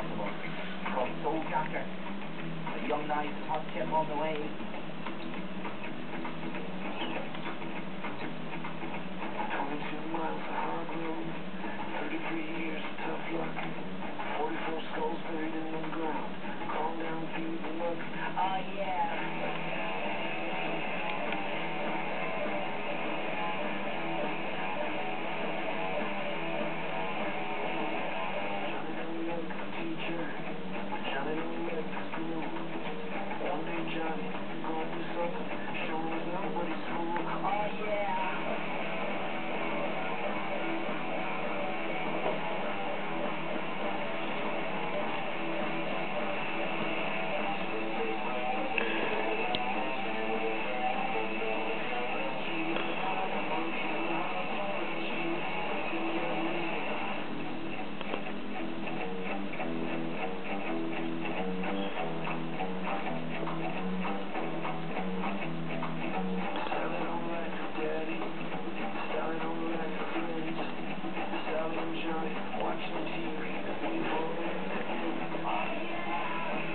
possible. Called Soul Jacker. A young, nice, hot chip on the way. 22 miles of hard road, 33 years of tough luck, 44 skulls buried in the ground, calm down through the muck. Oh yeah. Johnny don't look school. One day Johnny going to something, showing us nobody's fool. Oh yeah. Johnny watching TV, waiting for the next. Oh yeah.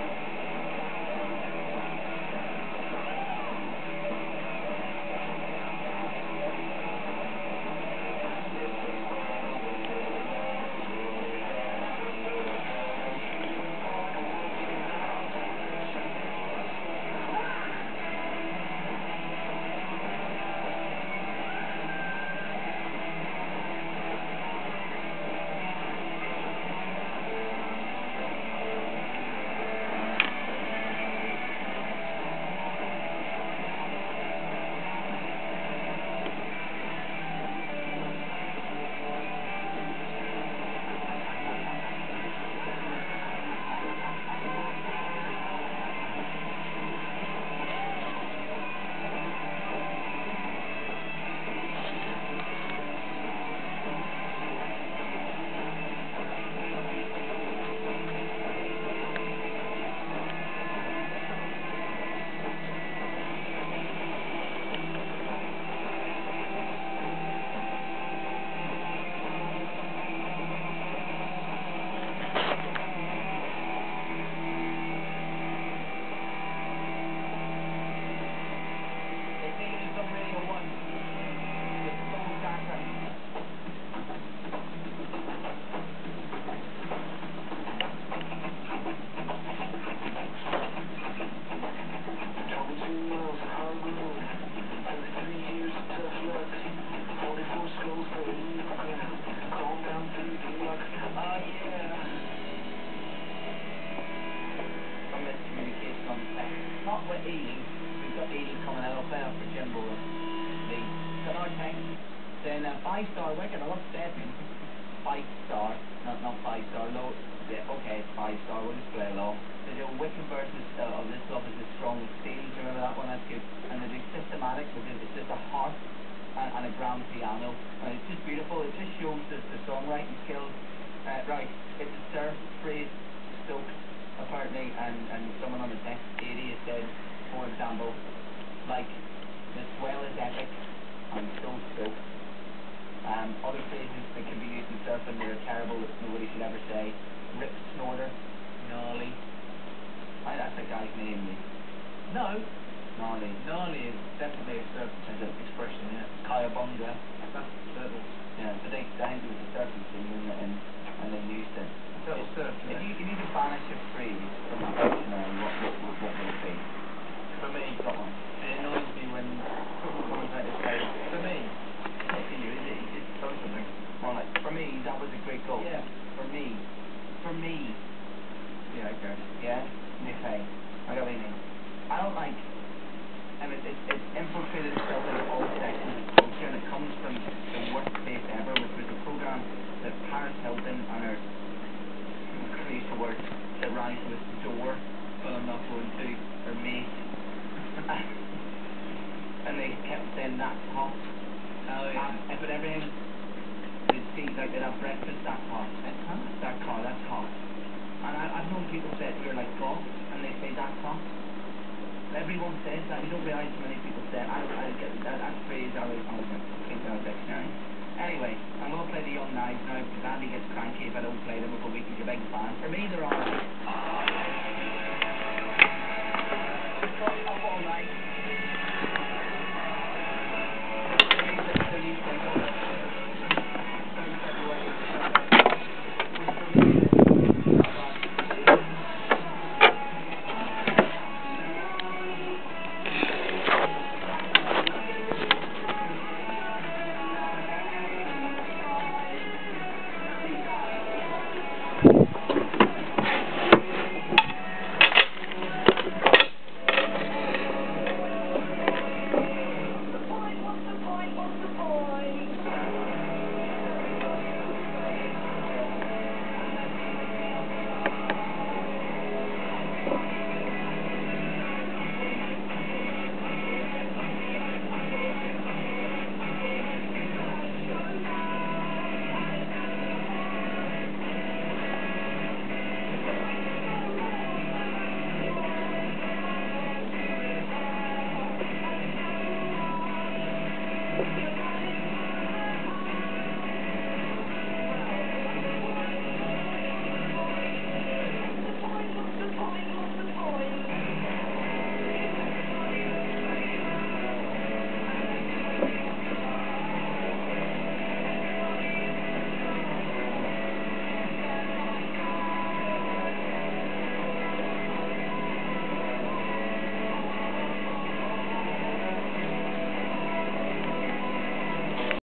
Not with Ely. We've got Ely coming out of there for Jimbo Lee. So no thanks. Then 5-star Wicked, I love Stephen. 5-star, not 5-star, low. Yeah, okay, it's 5-star, we'll just play along. They do Wicked versus of This Love Is As Strong As Steel. Do you remember that one? That's good. And they do Systematic, which is it's just a harp and a grand piano. And it's just beautiful. It just shows the songwriting skills. Right, it's a surf phrase, stoked. Apparently, and someone on the text 80 has said, for example, like, the swell is epic, I'm so stoked. Other phrases that can be used in surfing that are terrible that nobody should ever say. Rip snorter, gnarly. That's a guy's name, Lee. No. Gnarly. Gnarly is definitely a surf expression, yeah. Cowabunga. That's turtle. Yeah, but I think it was a surfing scene and they used it. If you could banish a phrase from the dictionary, what would it be? For me, got one. It annoys me when football commentators say, for me. It's not for you, is it? You just throw something. Well, like, for me, that was a great goal. Yeah. For me. Yeah, okay. Yeah? Okay. I got what you mean. I don't like, and it's infiltrated itself into all sections of culture, and it comes from the worst place ever, which was a program that Paris Hilton and her create a word that rhymes with door, but I'm not going to, or mate. And they kept saying that's hot. Oh yeah. But everything, they'd see, like they'd have breakfast, that's hot. That car, that's hot. And I've known people say it, you're like boss, and they say that's hot. Everyone says that, you don't realise how many people say it. I get that phrase, I was take that dictionary. Anyway, I'm going to play the Young Knives now, because Andy gets cranky if I don't play them, but we can get a big fan for For me, they're all